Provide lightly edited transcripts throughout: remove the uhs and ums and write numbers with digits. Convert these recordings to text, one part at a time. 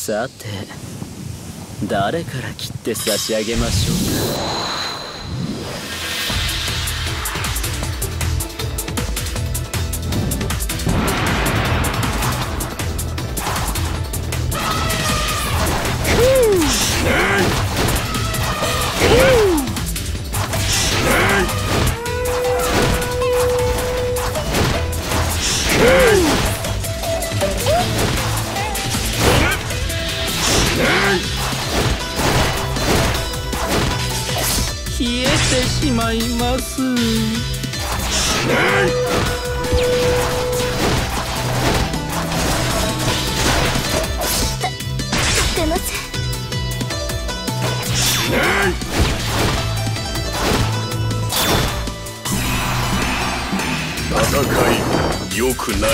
さて誰から切って差し上げましょうか。冷えてしまいます。 立てません。 戦い良くない。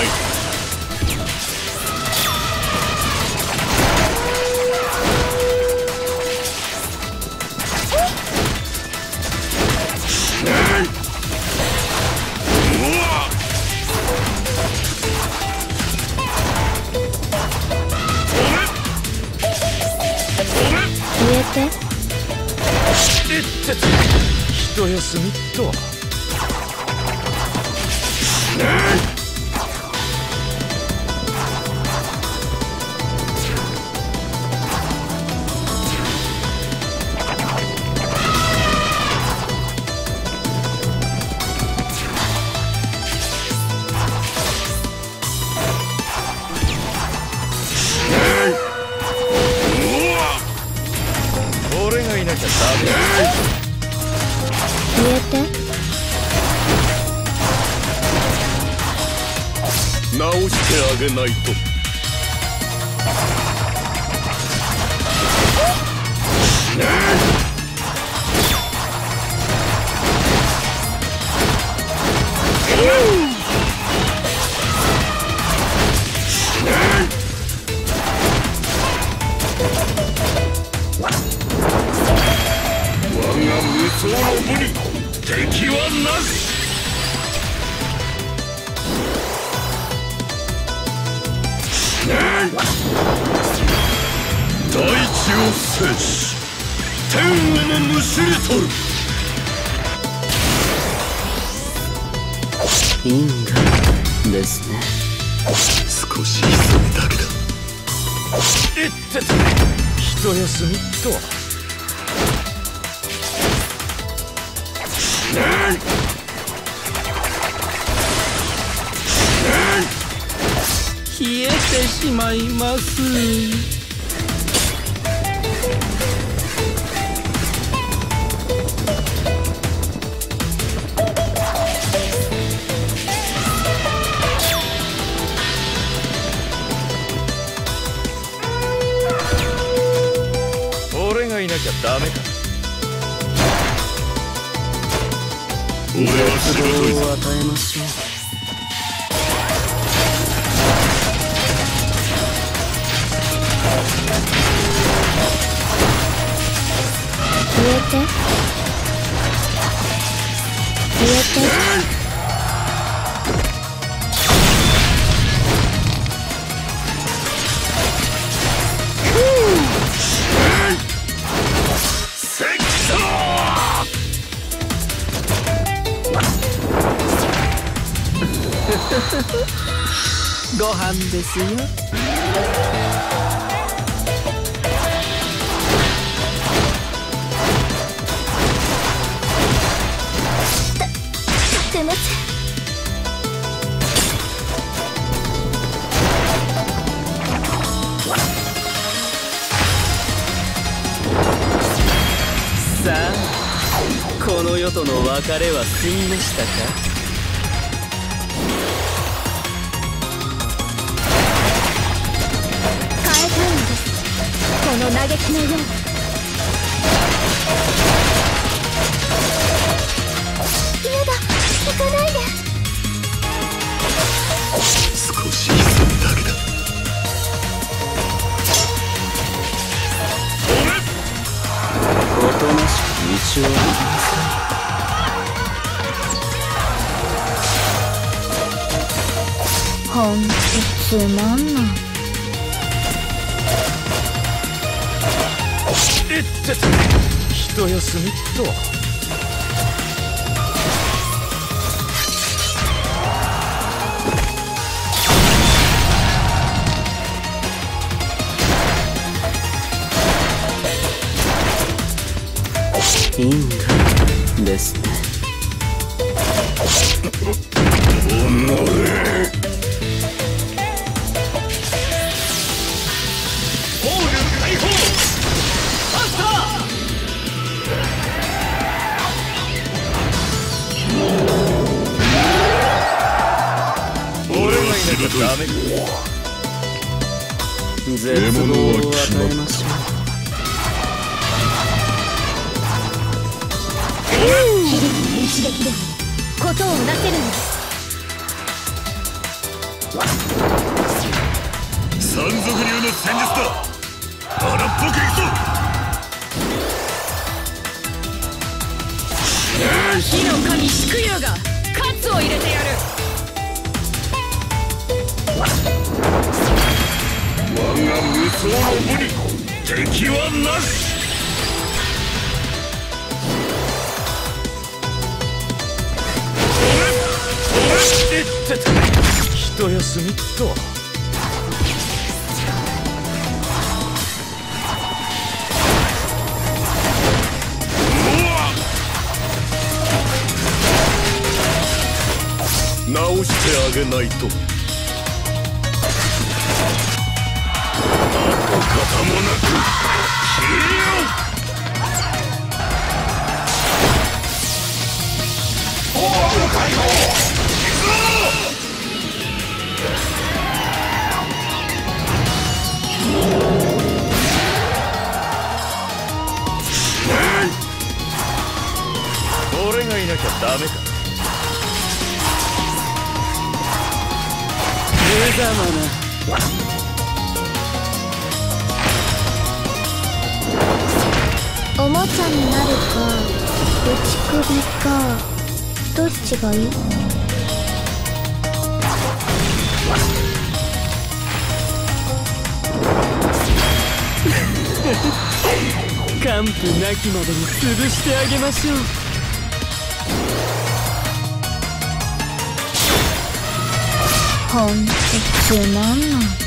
消えて。 一休みっと。俺がいなきゃダメだ。 消えて。 直してあげないと。我が無双の武に敵はなし。大地を制し天をもむしり取る。 因果ですね。 少し急ぐだけだ。いってて一休みっと。 冷えてしまいます。 俺がいなきゃダメか。俺はしぶといぞ。 を与えましょう。 消えて。消えて。 ご飯ですよ。 立てません。 さあこの世との別れは済みましたか。 変えたいのです。この嘆きのように。やだ、行かないで。 少し急ぐだけだ。 おとなしく道を歩きなさい。 ほんとつまんない。 一休みっと。 因果ですね。 ホール解放。マスター。俺がいなきゃダメか。 絶望を与えましょう。 一撃でことをなせるのです。 山賊流の戦術だ。荒っぽくいくぞ。 火の神シクユがカツを入れてやる。 我が無双の武に敵はなし。一休みっと。直してあげないと。跡形もなく消えよう。俺がいなきゃダメか。 無様な。 おもちゃになるか打ち首かどっちがいい？ 完膚なきまでに潰してあげましょう。 ほんとつまんない。